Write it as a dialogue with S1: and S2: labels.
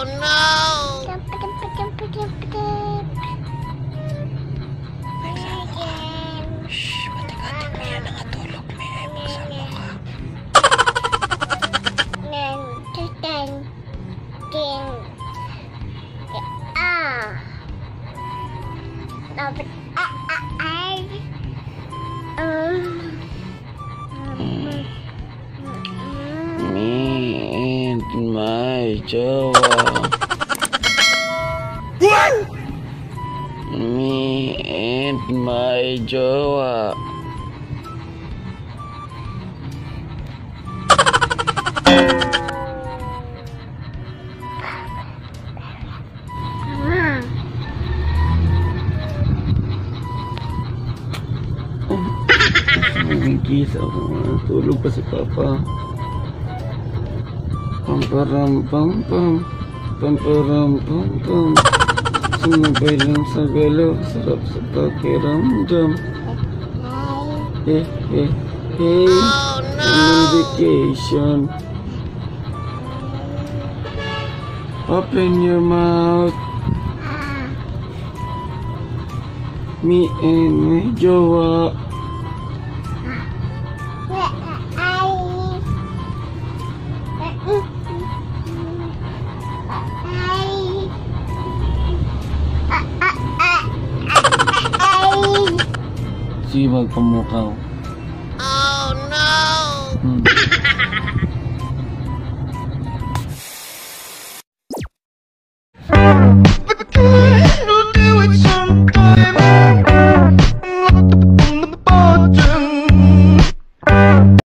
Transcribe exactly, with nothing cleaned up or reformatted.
S1: Shh, mati-mati mo yan ang tulog. May ay magsama ka.
S2: Dapat ay um
S1: Me and my jowa. What? Me and my jowa. Nagkikita ako nga. Tulog pa si Papa. Pamparam pam pam. Pamparam pam pam. Sumabay lang sa galaw. Sarap sa pakiramdam. Eh, eh, hey.
S3: Oh, no.
S1: I'm on vacation. Open your mouth. Me and my jowa. Sige, magpamukaw.
S3: Oh no!
S1: Hmm.
S4: We'll do it sometime.